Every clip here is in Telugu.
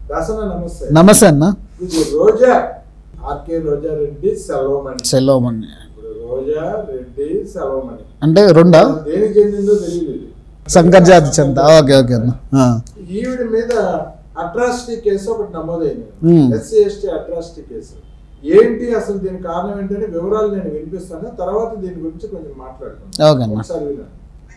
దాసన నమస్తే. నమస్తే అన్న. ఇది రోజా ఆర్కే రోజా రెడ్డి సెల్వమణి. ఇప్పుడు రోజా రెడ్డి సెల్వమణి అంటే రెండా? దేనికి చెందిందో తెలియదు. శంకర్ జాతి చెంద. ఓకే ఓకే అన్న. ఈవిడ మీద అట్రాసిటీ కేసు ఒకటి నమోదైంది. SC ST atrocity case. ఏంటి అసలు దీని కారణం ఏంటంటే వివరాలు నేను వినిపిస్తాను, తర్వాత దీని గురించి కొంచెం మాట్లాడుతాను. ఒకసారి వినండి.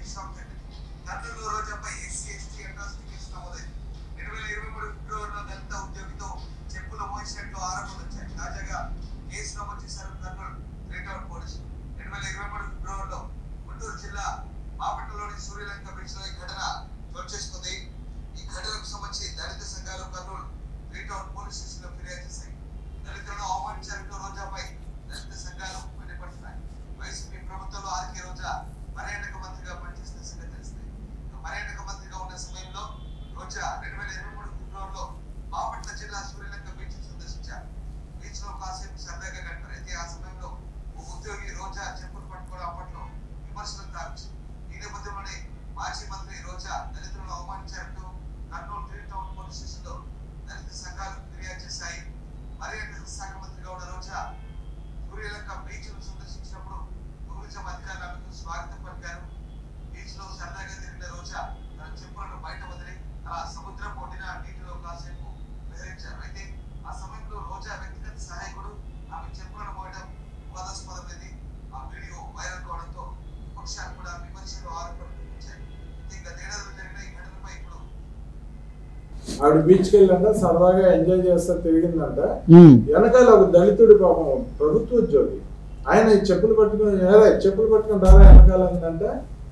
ఆవిడ బీచ్కి వెళ్ళంట, సరదాగా ఎంజాయ్ చేస్తా తిరిగిందంట. వెనకాల ఒక దళితుడి పాపం ప్రభుత్వ ఉద్యోగి, ఆయన చెప్పులు పట్టుకుని రారా వెనకాల అందంటే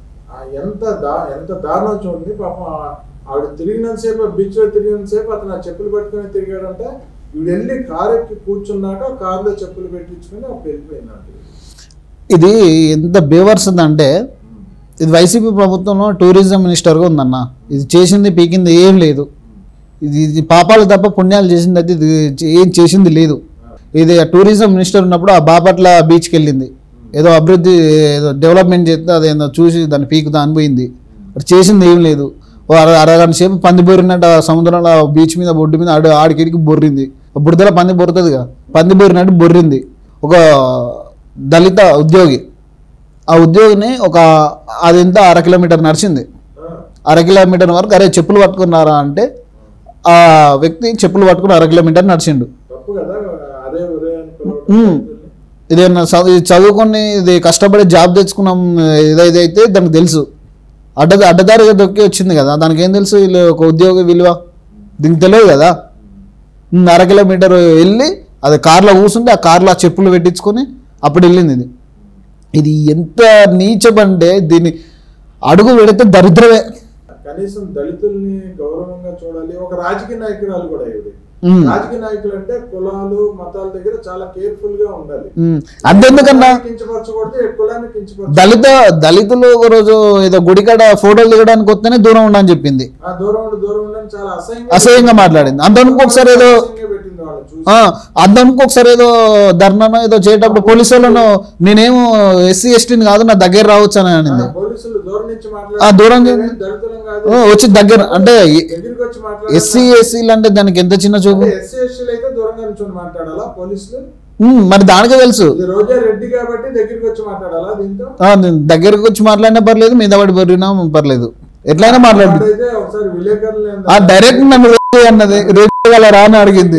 ఎంత దారుణం చూడండి. పాపం ఆవిడ తిరిగినంతసేపు, బీచ్ లో తిరిగినంతసేపు అతను ఆ చెప్పులు పట్టుకుని తిరిగాడంట. ఈవిడ వెళ్ళి కారు ఎక్కి కూర్చున్నాక కారులో చెప్పులు పెట్టించుకుని అప్పుడు వెళ్ళిపోయిందంట. ఇది ఎంత బేవర్స్ అంటే, ఇది వైసీపీ ప్రభుత్వంలో టూరిజం మినిస్టర్గా ఉందన్న. ఇది చేసింది పీకింది ఏం లేదు. ఇది పాపాలు తప్ప పుణ్యాలు చేసింది అయితే ఇది ఏం చేసింది లేదు. ఇది టూరిజం మినిస్టర్ ఉన్నప్పుడు ఆ బాపట్ల బీచ్కి వెళ్ళింది, ఏదో అభివృద్ధి ఏదో డెవలప్మెంట్ చేస్తే అదేందో చూసి దాన్ని పీకుతా అనిపోయింది. చేసింది ఏం లేదు. అరగంట సేపు పంది బొరినట్టు సముద్రంలో బీచ్ మీద బొడ్డు మీద ఆడికిడికి బొర్రింది. బురదలో పంది బొరుతుందిగా, పంది బొరినట్టు బొర్రింది. ఒక దళిత ఉద్యోగి, ఆ ఉద్యోగిని అదంతా 1/2 కిలోమీటర్ నడిచింది. 1/2 కిలోమీటర్ వరకు అరే చెప్పులు పట్టుకున్నారా అంటే ఆ వ్యక్తి చెప్పులు పట్టుకుని 1/2 కిలోమీటర్ నడిచిండు. ఇదేమన్నా చదువుకొని ఇది కష్టపడి జాబ్ తెచ్చుకున్నాం ఏదైతే దానికి తెలుసు. అడ్డదారిగా దొక్కి వచ్చింది కదా, దానికి ఏం తెలుసు వీళ్ళు ఒక ఉద్యోగి విలువ, దీనికి తెలియదు కదా. 1/2 కిలోమీటర్ వెళ్ళి అది కార్లో కూర్చుంటే ఆ కార్లో ఆ చెప్పులు పెట్టించుకొని అప్పుడు వెళ్ళింది. ఇది ఎంత నీచమంటే దీన్ని అడుగు పెడితే దరిద్రమే. కనీసం దళితుల్ని గౌరవంగా చూడాలి. ఒక రాజకీయ నాయకురాలు కూడా ఇవి. రాజకీయ నాయకులు అంటే కులాలు మతాల దగ్గర చాలా కేర్ఫుల్ గా ఉండాలి. అంతెందుకన్నా దళితులు ఒక రోజు ఏదో గుడికాడ ఫోటోలు దిగడానికి వస్తేనే దూరం ఉండని చెప్పింది, చాలా అసహ్యంగా మాట్లాడింది. అంతనుకోసారి ఏదో ధర్నానో ఏదో చేసేటప్పుడు పోలీసులను నేనేమో ఎస్సీ ఎస్టీని కాదు నా దగ్గర రావచ్చు అని అనింది. దూరం వచ్చి దగ్గర అంటే ఎస్సీ ఎస్సీలు అంటే దానికి ఎంత చిన్న చూపు. మరి దానికే తెలుసు దగ్గరికి వచ్చి మాట్లాడినా పర్లేదు, మీద పడి బొరినా పర్లేదు, ఎట్లయినా మాట్లాడు. డైరెక్ట్ నన్ను అన్నది రేపు రాని అడిగింది.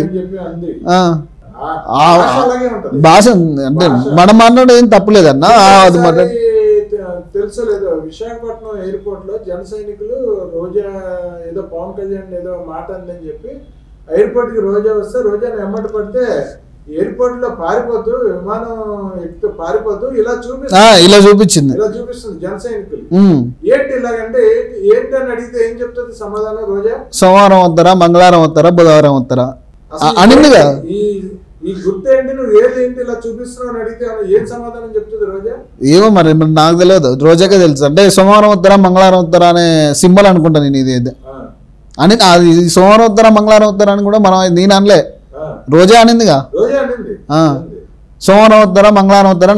భాష అంటే మనం మాట్లాడే ఏం తప్పులేదన్నా. అది మాట్లాడి తెలుసో లేదో విశాఖపట్నం ఎయిర్పోర్ట్ లో జన సైనికులు రోజా ఏదో పవన్ కళ్యాణ్ ఏదో మాట అందని చెప్పి ఎయిర్పోర్ట్ కి రోజా వస్తే రోజాని ఎమ్మటి పడితే ఎయిర్పోర్ట్ లో పారిపోతూ విమానం ఎక్కుతూ పారిపోతూ ఇలా చూపిస్తుంది జన సైనికులు. ఏంటి ఇలాగంటే ఏంటని అడిగితే ఏం చెప్తుంది సమాధానం రోజా? సోమవారం వస్తారా, మంగళవారం వస్తారా, బుధవారం వస్తారా అనిందిగా. ఈ గుర్తు ఏంటి, నువ్వు ఏంటి ఇలా చూపిస్తున్నావు అని అడిగితే ఏం సమాధానం చెప్తుంది రోజా? ఏమో మరి నాకు తెలియదు, రోజాకే తెలుసు. అంటే సోమవారం వస్తారా మంగళవారం వస్తారా అనే సింబల్ అనుకుంటా నేను ఇది అని. అది సోమవారం వస్తారా మంగళవారం వస్తారా అని కూడా మనం నేను అనలే, రోజా అనిందిగా. రోజా అనింది సోమవారం వస్తారా మంగళవారం వస్తారా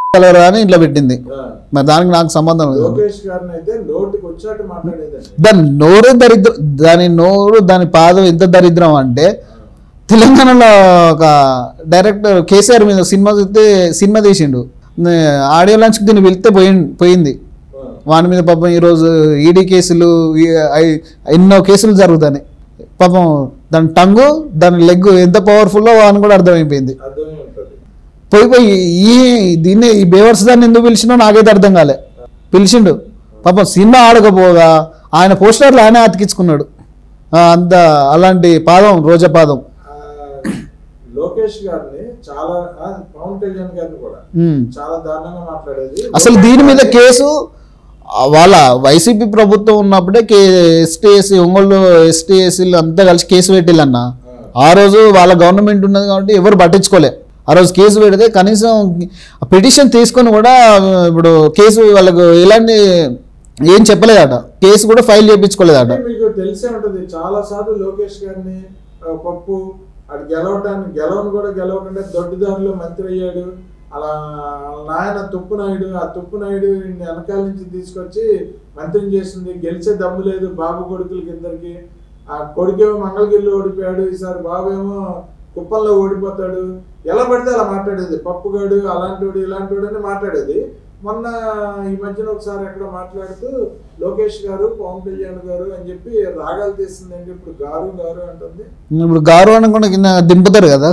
కలరా అని ఇంట్లో పెట్టింది. మరి దానికి నాకు సంబంధం లేదు. లోకేష్ గారిని అయితే నోటికి వచ్చాక మాట్లాడేదండి. దాని నోరు దరిద్రం, దాని పాదం ఎంత దరిద్రం అంటే తెలంగాణలో ఒక డైరెక్టర్ కేసీఆర్ మీద సినిమా తీసిండు. ఆడియో లాంచ్కి దీన్ని వెళ్తే పోయింది. వాని మీద పాపం ఈరోజు ఈడీ కేసులు ఎన్నో కేసులు జరుగుతాయి. పాపం దాని టంగు దాని లెగ్ ఎంత పవర్ఫుల్లో వాని కూడా అర్థమైపోయింది. పోయి ఈ బేవర్స్ దాన్ని ఎందుకు పిలిచినో నాకైతే అర్థం కాలే. పిలిచిండు పాపం సినిమా ఆడకపోగా ఆయన పోస్టర్లు ఆయనే అతికించుకున్నాడు. అంత అలాంటి పాదం రోజా పాదం. లోకేష్ గారిని చాలా, పవన్ కళ్యాణ్ గారిని కూడా చాలా దారుణంగా మాట్లాడేది. అసలు దీని మీద కేసు వాళ్ళ వైసీపీ ప్రభుత్వం ఉన్నప్పుడే ఎస్టీ ఒంగోలు ఎస్టీఎస్సీలు అంతా కలిసి కేసు పెట్టిల్లన్న. ఆ రోజు వాళ్ళ గవర్నమెంట్ ఉన్నది కాబట్టి ఎవరు పట్టించుకోలే. ఆ రోజు కేసు పెడితే కనీసం పిటిషన్ తీసుకొని కూడా ఇప్పుడు కేసు వాళ్ళకు ఎలాంటి ఏం చెప్పలేదట, కేసు కూడా ఫైల్ చేయించుకోలేదట. మీకు తెలిసే ఉంటుంది చాలా సార్లు లోకేష్ గారిని పప్పు అది గెలవను కూడా గెలవకుండా దొడ్డిదారిలో మంత్రి అయ్యాడు. అలా నాయన తుప్పునాయుడు, ఆ తుప్పునాయుడు వెనకాల నుంచి తీసుకొచ్చి మంత్రిని చేసింది. గెలిచే దమ్ము లేదు బాబు కొడుకులకి ఇద్దరికి. ఆ కొడుకేమో మంగళగిరిలో ఓడిపోయాడు, ఈసారి బాబు ఏమో కుప్పంలో ఓడిపోతాడు. ఎలా పడితే అలా మాట్లాడేది. పప్పుగాడు అలాంటివాడు ఇలాంటివాడు అని మాట్లాడేది. మొన్న ఈ మధ్యన ఒకసారి ఎక్కడ మాట్లాడుతూ లోకేష్ గారు పవన్ కళ్యాణ్ గారు అని చెప్పి రాగాలు తీసిందండి. ఇప్పుడు గారు గారు అంటుంది. ఇప్పుడు గారు అనకుండా కింద దింపుతారు కదా,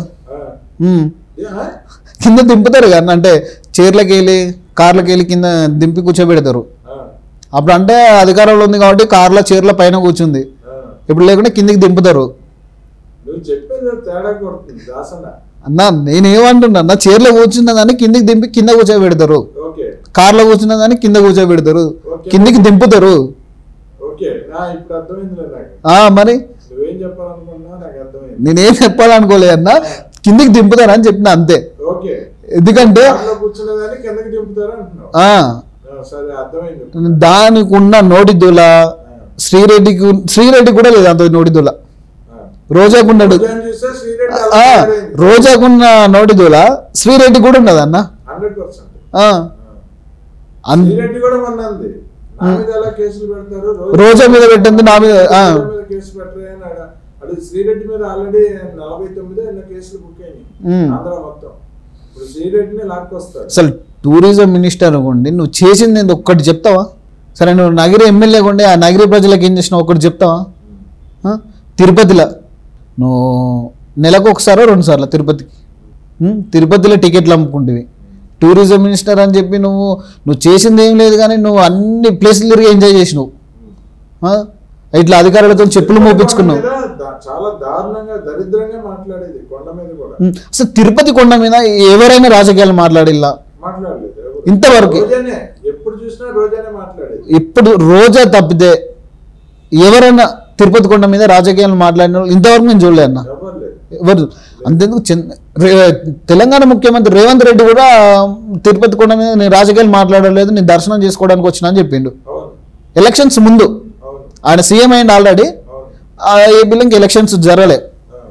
కింద దింపుతారు కదా, అంటే చీరలకి వెళ్ళి కార్లకి వెళ్ళి కింద దింపి కూర్చోబెడతారు. అప్పుడు అంటే అధికారంలో ఉంది కాబట్టి కార్ల చీరల పైన కూర్చుంది. ఇప్పుడు లేకుండా కిందికి దింపుతారు. నువ్వు చెప్పేది తేడా కొడుతుంది దాసన. అన్నా నేనేమంటున్నా అన్న, చీరలో కూర్చున్న దాన్ని కిందికి దింపి కింద కూర్చోబెడతారు, కార్లో కూర్చున్న దాన్ని కింద కూర్చోబెడతారు, కిందికి దింపుతారు. మరి నేనేం చెప్పాలనుకోలేదు అన్న, కిందికి దింపుతారు అని చెప్పిన అంతే. ఎందుకంటే దానికి ఉన్న నోటిదుల శ్రీరెడ్డి కూడా లేదు అంత నోటిదుల. రోజాకున్నాడు, రోజాకున్న నోటిదుల శ్రీరెడ్డి కూడా ఉన్నది అన్న. రోజా మీద పెట్టింది, నా మీద కేసు పెట్టారు. శ్రీరెడ్డి మీద ఆల్రెడీ 49 కేసులు బుక్ అయినాయి ఆంధ్ర మొత్తం. ఇప్పుడు శ్రీరెడ్డిని లాక్కొస్తారు. అసలు టూరిజం మినిస్టర్ అనుకోండి, నువ్వు చేసింది ఒక్కటి చెప్తావా? సరే నువ్వు నగిరి ఎమ్మెల్యే కొండి, ఆ నగిరి ప్రజలకు ఏం చేసినావు ఒక్కటి చెప్తావా? తిరుపతిలో నువ్వు నెలకు ఒకసారో 2 సార్లు తిరుపతిలో టికెట్లు అమ్ముకుంటేవి. టూరిజం మినిస్టర్ అని చెప్పి నువ్వు చేసింది ఏం లేదు, కానీ నువ్వు అన్ని ప్లేసులు తిరిగి ఎంజాయ్ చేసినావు. ఇట్లా అధికారులతో చెప్పులు మోపించుకున్నావు. చాలా దారుణంగా దరిద్రంగా మాట్లాడేది కొండ మీద కూడా. అసలు తిరుపతి కొండ మీద ఎవరైనా రాజకీయాలు మాట్లాడిల్లా? ఇంతవరకు ఎప్పుడు చూసినా రోజానే మాట్లాడేది. ఇప్పుడు రోజా తప్పితే ఎవరైనా తిరుపతి కొండ మీద రాజకీయాలు మాట్లాడిన ఇంతవరకు నేను చూడలే అన్న. ఎవరు అంతెందుకు, తెలంగాణ ముఖ్యమంత్రి రేవంత్ రెడ్డి కూడా తిరుపతి కొండ మీద నేను రాజకీయాలు మాట్లాడలేదు, నేను దర్శనం చేసుకోవడానికి వచ్చినా అని చెప్పిండు. ఎలక్షన్స్ ముందు ఆయన సీఎం అయింది ఆల్రెడీ. ఏపీలో ఇంకా ఎలక్షన్స్ జరగలే.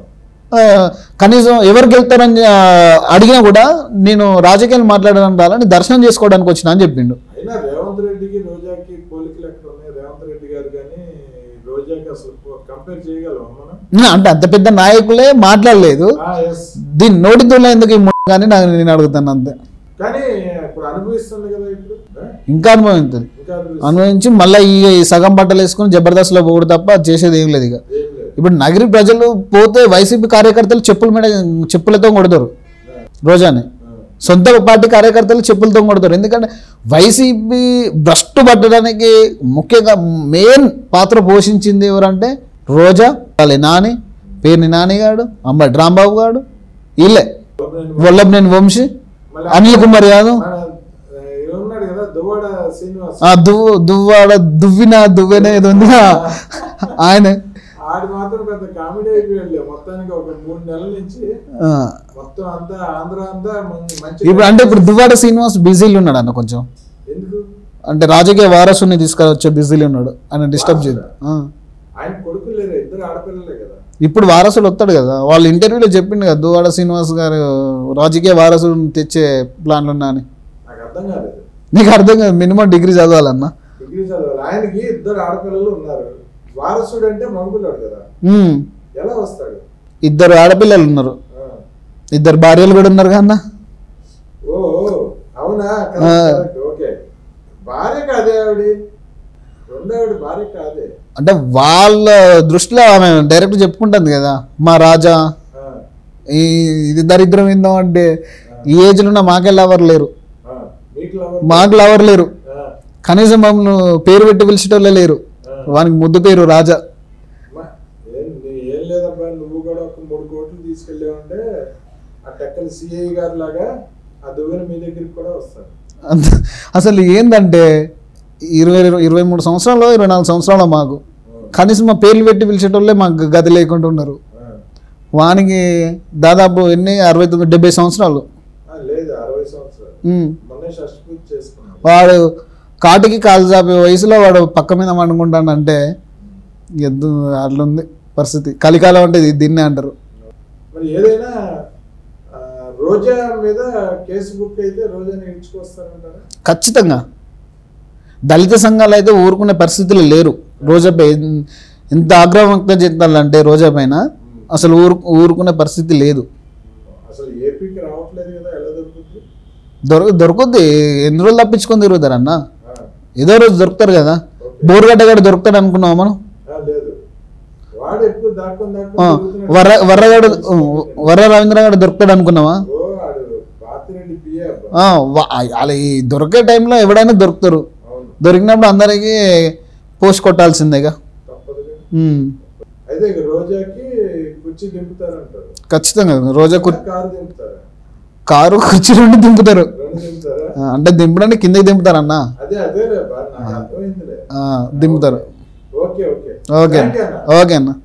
కనీసం ఎవరు గెలుతారని అడిగినా కూడా నేను రాజకీయాలు మాట్లాడడానికి రాలని దర్శనం చేసుకోవడానికి వచ్చినా అని చెప్పిండు. రేవంత్ రెడ్డికి రోజాకి పోలికలు ఎక్కడ ఉన్నాయి? రేవంత్ రెడ్డి గారు కానీ రోజాకి అసలు కంపేర్ చేయగలమా మనం? అంటే అంత పెద్ద నాయకులే మాట్లాడలేదు. దీన్ని నోటితో ఎందుకు కానీ నేను అడుగుతాను అంతే. కానీ ఇప్పుడు అనుభవిస్తుంది కదా, ఇప్పుడు ఇంకా అనుభవిస్తుంది. అనుభవించి మళ్ళీ ఈ సగం బట్టలు వేసుకుని జబర్దస్త్లో పోడు తప్ప చేసేది ఏం లేదు. ఇక ఇప్పుడు నగరి ప్రజలు పోతే వైసీపీ కార్యకర్తలు చెప్పులతో కొడతారు రోజాని. సొంత పార్టీ కార్యకర్తలు చెప్పులతో కొడతారు. ఎందుకంటే వైసీపీ భ్రష్టు పట్టడానికి ముఖ్యంగా మెయిన్ పాత్ర పోషించింది ఎవరంటే రోజా, నాని, పేర్ని నానిగాడు, అంబటి రాంబాబు గారు, వీళ్ళే. వల్లభనేని వంశీ, అనిల్ కుమార్ యాదవ్, దువ్వాడ దువ్వెన ఏదో ఉంది ఆయన. ఇప్పుడు అంటే ఇప్పుడు దువ్వాడ శ్రీనివాస్ బిజీలు ఉన్నాడు అన్న కొంచెం. అంటే రాజకీయ వారసుని తీసుకొచ్చే బిజీలు ఉన్నాడు, ఆయన డిస్టర్బ్ చేయదు. ఇప్పుడు వారసులు వస్తాడు కదా, వాళ్ళు ఇంటర్వ్యూలో చెప్పిండు కదా దువ్వాడ శ్రీనివాస్ గారు రాజకీయ వారసుని తెచ్చే ప్లాన్లు ఉన్నా అని. అర్థం కాలేదు. నీకు అర్థం కాదు, మినిమం డిగ్రీ చదవాలన్నా. డిగ్రీ చదవాలి. ఆయనకి 2 ఆడపిల్లలు ఉన్నారు. వారసుడు అంటే మగపిల్లాడు కదా, ఎలా వస్తాడు? 2 ఆడపిల్లలు ఉన్నారు, 2 భార్యలు కూడా ఉన్నారు కన్నా. ఓ అవునా? ఓకే. భార్య కాదే ఆవిడ, రెండో ఆవిడ భార్య కాదే. అంటే వాళ్ళ దృష్టిలో ఆమె డైరెక్ట్ చెప్పుకుంటుంది కదా, మా రాజా ఇది దరిద్రం ఏందో అంటే ఈ ఏజ్లో ఉన్న మాకే లవర్ లేరు, మాకు లవర్ లేరు, కనీసం మమ్మల్ని పేరు పెట్టి పిలిచేటోళ్ళే లేరు, వానికి ముద్దు పేరు రాజా. ఏం లేదబ్బా, నువ్వు కూడా ఒక 3 కోట్లు తీసుకెళ్ళావంటే ఆ టెక్కల సిఐ గారు లాగా ఆ దువ్వెన మీ దగ్గరికి కూడా వస్తారు. అసలు ఏంటంటే 23 సంవత్సరాలు 24 సంవత్సరాలు మాకు కనీసం మా పేర్లు పెట్టి పిలిచేటోళ్ళే మాకు గది లేకుండా ఉన్నారు. వానికి దాదాపు ఎన్ని 69-70 సంవత్సరాలు లేదు, 60 సంవత్సరాలు. మొన్నే షష్ఠి పూజ చేసుకున్నాడు. వాడు కాటికి కాలు చాపే వయసులో వాడు పక్క మీద వండుకుంటానంటే ఎద్దు అట్లుంది పరిస్థితి. కలికాలం అంటే దీన్నే అంటారు. మరి ఏదైనా రోజా మీద కేసు బుక్ అయితే రోజాని ఇచ్చుకొస్తారంటారా? ఖచ్చితంగా. దళిత సంఘాలు అయితే ఊరుకునే పరిస్థితులు లేరు. రోజాపై ఎంత ఆగ్రహం వ్యక్తం చేస్తారంటే రోజా పైన అసలు ఊరుకునే పరిస్థితి లేదు. అసలు ఏపీకి రావట్లేదు కదా, ఎలా దొరుకుతుంది? దొరుకుద్ది. ఎన్ని రోజులు తప్పించుకొని తిరుగుతారు అన్న, ఏదో రోజు దొరుకుతారు కదా. బోరుగడ్డ గడ దొరుకుతాడు అనుకున్నావా మనం? లేదు, వాడు ఎప్పుడు వర్రగడ వర్ర రవీంద్ర గడ దొరుకుతాడు అనుకున్నావా? అలా ఈ దొరికే టైంలో ఎవడైనా దొరుకుతారు. దొరికినప్పుడు అందరికి పోస్ట్ కొట్టాల్సిందేగా. అయితే రోజాకి కుర్చీ దింపుతారంటారు. ఖచ్చితంగా రోజా కారు దింపుతారు, కారు కుర్చీ 2 దింపుతారు. అంటే దింపడానికి కిందకి దింపుతారు అన్న, అదే దింపుతారు. ఓకే ఓకే ఓకే ఓకే అన్న.